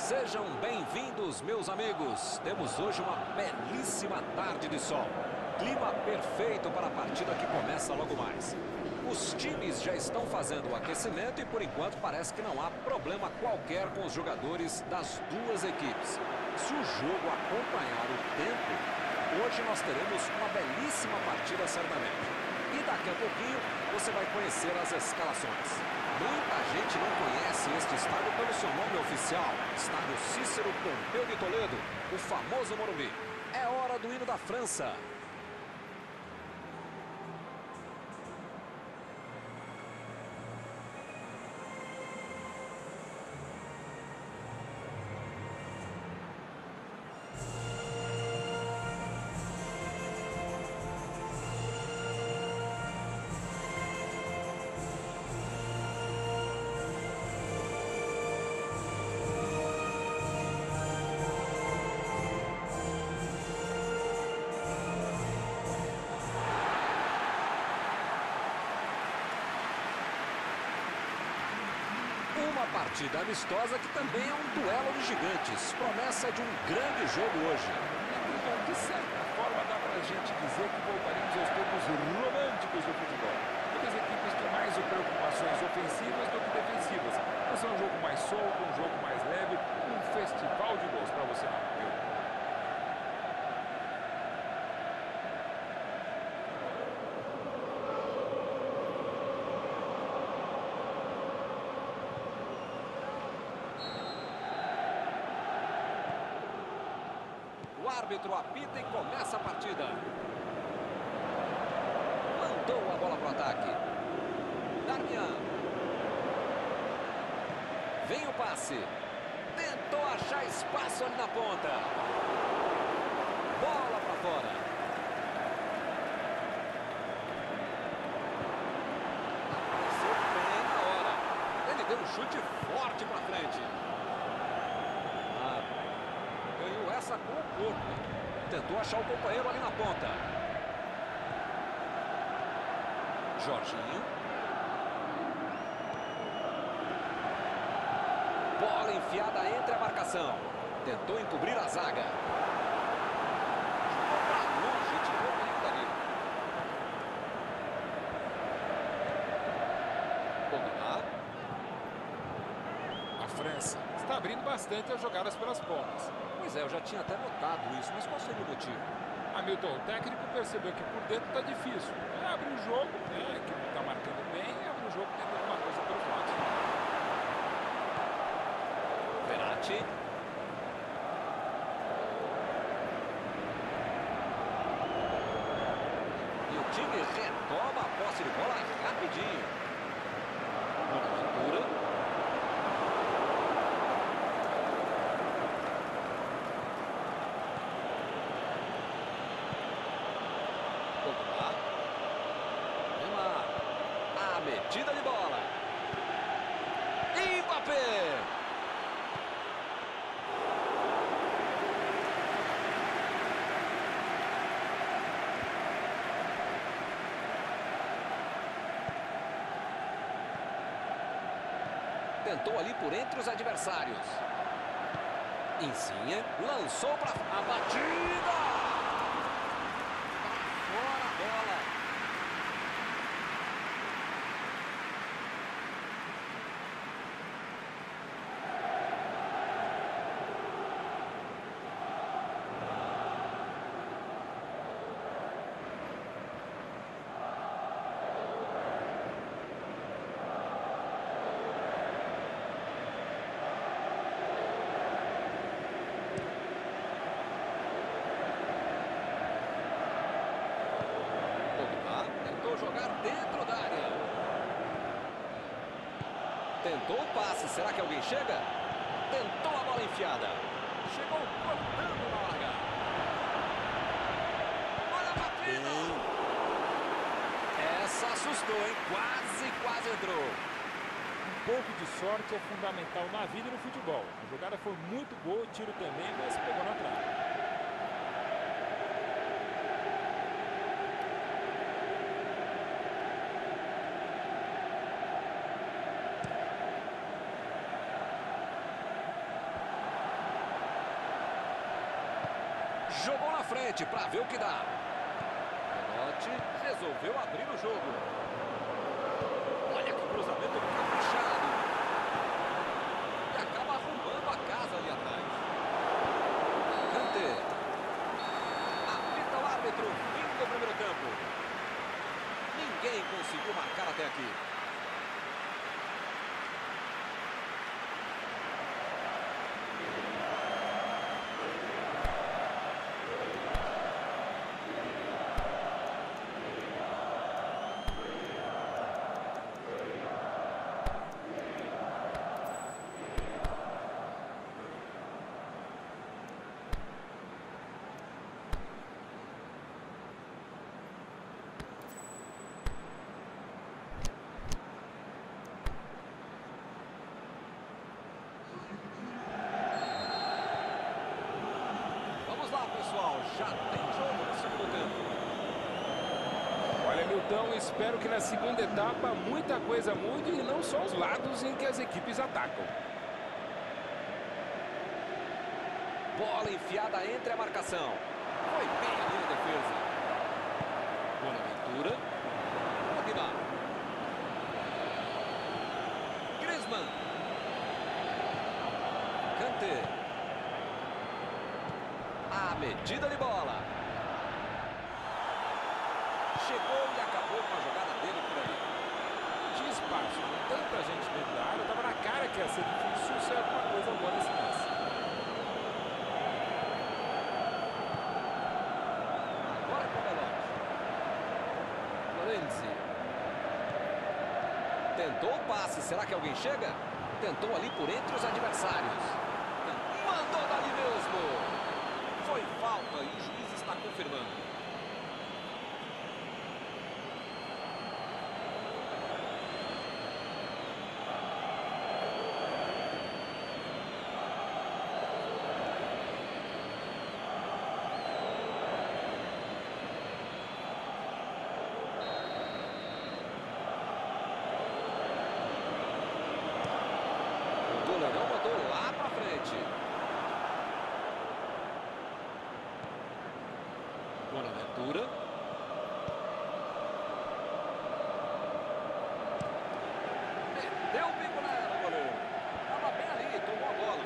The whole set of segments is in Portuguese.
Sejam bem-vindos, meus amigos. Temos hoje uma belíssima tarde de sol. Clima perfeito para a partida que começa logo mais. Os times já estão fazendo o aquecimento e, por enquanto, parece que não há problema qualquer com os jogadores das duas equipes. Se o jogo acompanhar o tempo, hoje nós teremos uma belíssima partida certamente. E daqui a pouquinho você vai conhecer as escalações. Muita gente não conhece este estádio pelo seu nome oficial. Estádio Cícero Pompeu de Toledo, o famoso Morumbi. É hora do hino da França. Uma partida amistosa que também é um duelo de gigantes. Promessa de um grande jogo hoje. De certa forma, dá pra gente dizer que voltaremos aos tempos românticos do futebol. Duas equipes têm mais preocupações ofensivas do que defensivas. Vai ser um jogo mais solto, um jogo mais leve, um festival de gols pra você não ver. O árbitro apita e começa a partida. Mandou a bola para o ataque. Darmian. Vem o passe. Tentou achar espaço ali na ponta. Bola para fora. Apareceu bem na hora. Ele deu um chute forte para frente. Ganhou essa com o corpo. Tentou achar o companheiro ali na ponta. Jorginho. Bola enfiada entre a marcação. Tentou encobrir a zaga. Jogou pra longe, tirou o perigo dali. Pogba. A França está abrindo bastante as jogadas pelas pontas. Pois é, eu já tinha até notado isso, mas qual seria o motivo? Hamilton, o técnico, percebeu que por dentro está difícil. Abre o jogo, a equipe está marcando bem, abre o jogo tentando alguma coisa pelos lados. Verratti. E o time retoma a posse de bola rapidinho. Bonaventura. Pogba. Neymar. A metida de bola. Mbappé. Tentou ali por entre os adversários. Insigne lançou para a batida. Fora a bola. Jogar dentro da área. Tentou o passe. Será que alguém chega? Tentou a bola enfiada. Chegou cortando na largada. Olha a batida. Essa assustou, hein? Quase entrou. Um pouco de sorte é fundamental na vida e no futebol. A jogada foi muito boa, o tiro também, mas pegou na trave. Jogou na frente para ver o que dá. Pelote resolveu abrir o jogo. Olha que cruzamento caprichado. E acaba arrumando a casa ali atrás. Kanté. Apita o árbitro. Fim do primeiro tempo. Ninguém conseguiu marcar até aqui. Já tem jogo no segundo tempo. Olha, Milton, espero que na segunda etapa muita coisa mude e não só os lados em que as equipes atacam. Bola enfiada entre a marcação. Foi bem ali na defesa. Bonaventura. Pogba. Griezmann. Kanté. A medida de bola. Chegou e acabou com a jogada dele por ali. Tinha espaço, com tanta gente dentro da área, estava na cara que ia ser difícil ser alguma coisa boa nesse lance. Agora com o Pelote. Florenzi. Tentou o passe, será que alguém chega? Tentou ali por entre os adversários. Mandou dali mesmo. Foi falta e o juiz está confirmando. O goleirão mandou lá pra frente. Bonaventura. Meteu o bico nela, goleiro. Estava bem ali, tomou a bola.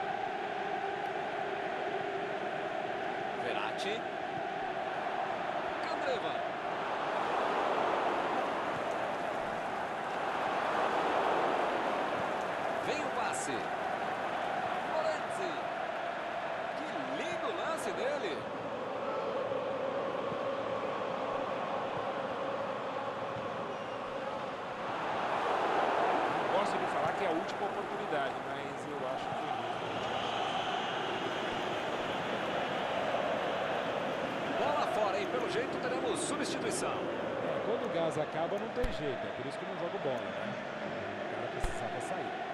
Verratti. Candreva. Vem o passe. Florenzi. Que lindo lance dele. Gosto de falar que é a última oportunidade, mas eu acho que foi mesmo. Bola fora e pelo jeito teremos substituição. Quando o gás acaba não tem jeito, é por isso que eu não jogo bola, né? O cara precisava sair.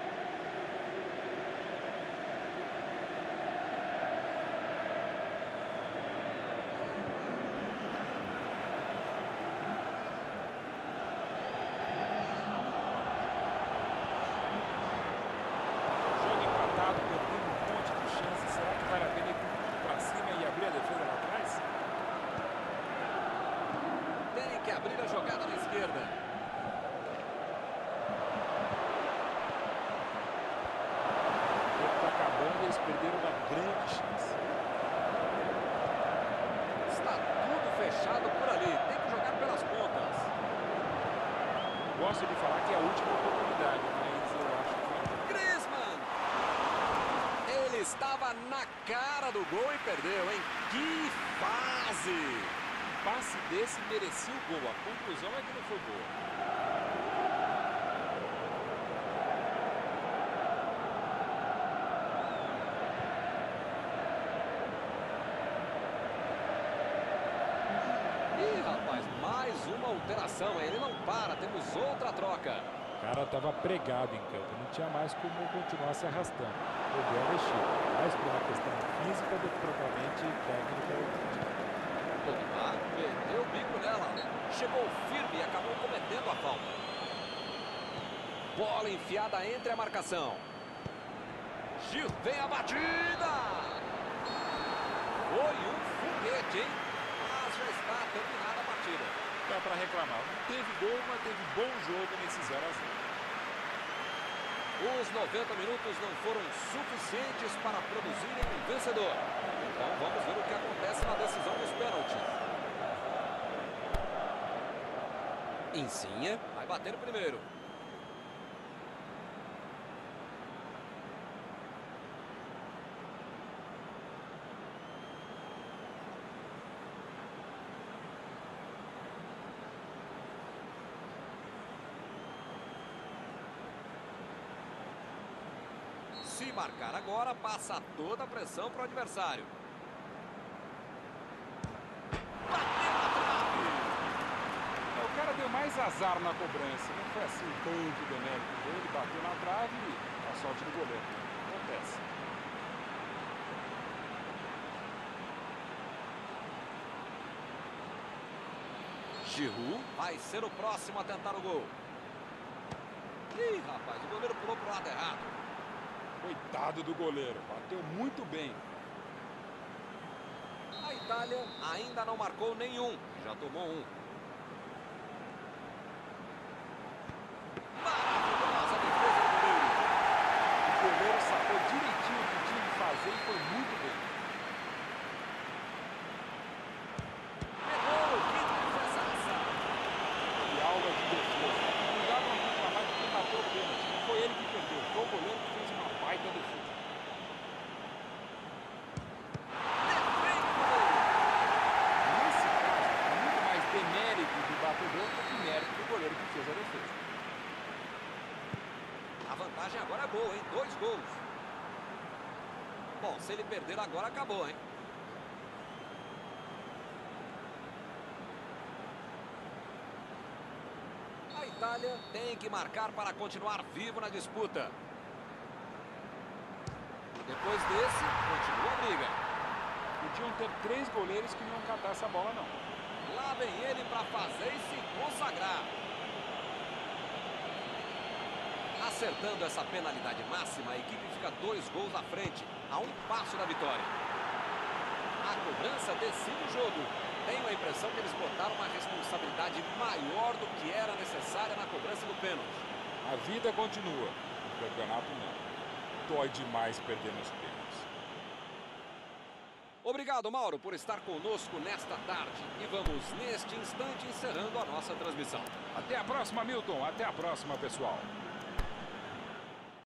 Abrir a jogada na esquerda. O tempo está acabando e eles perderam uma grande chance. Está tudo fechado por ali. Tem que jogar pelas pontas. Gosto de falar que é a última oportunidade, mas eu acho que... Griezmann! Ele estava na cara do gol e perdeu, hein? Que fase! Passe desse merecia o gol. A conclusão é que não foi boa. Ih, rapaz, mais uma alteração. Ele não para, temos outra troca. O cara estava pregado em campo, não tinha mais como continuar se arrastando. Perdeu a mexida. Mais por uma questão física do que propriamente técnica ou tática. Pogba perdeu o bico nela. Chegou firme e acabou cometendo a falta. Bola enfiada entre a marcação. Gil, vem a batida! Foi um foguete, hein? Mas já está terminada a partida. Dá para reclamar. Não teve gol, mas teve bom jogo nesse 0 a 0. Os 90 minutos não foram suficientes para produzirem um vencedor. Então vamos ver o que acontece na decisão dos pênaltis. Insigne vai bater primeiro. Se marcar agora, passa toda a pressão para o adversário. Bateu na trave! O cara deu mais azar na cobrança. Não foi assim tanto demérito dele. Bateu na trave e a sorte do goleiro. Acontece. Giroud vai ser o próximo a tentar o gol. Ih, rapaz, o goleiro pulou para o lado errado. Coitado do goleiro, bateu muito bem. A Itália ainda não marcou nenhum, já tomou um. Maravilhosa defesa do goleiro. O goleiro sacou direitinho o que tinha que fazer e foi muito bem. Pegou, que defesaça. E aula de defesa. Não dá pra reclamar de quem bateu o pênalti. Não foi ele que perdeu, foi o goleiro que fez uma baita defesa. Nesse caso, é muito mais demérito do batedor do que mérito do goleiro que fez a defesa. A vantagem agora é boa, hein? 2 gols. Bom, se ele perder agora, acabou, hein? A Itália tem que marcar para continuar vivo na disputa. Depois desse, continua a briga. Podiam ter 3 goleiros que não iam catar essa bola, não. Lá vem ele para fazer e se consagrar. Acertando essa penalidade máxima, a equipe fica 2 gols à frente, a 1 passo da vitória. A cobrança decide o jogo. Tenho a impressão que eles botaram uma responsabilidade maior do que era necessária na cobrança do pênalti. A vida continua, o campeonato não. Dói demais perder nos pênaltis. Obrigado, Mauro, por estar conosco nesta tarde. E vamos, neste instante, encerrando a nossa transmissão. Até a próxima, Milton. Até a próxima, pessoal.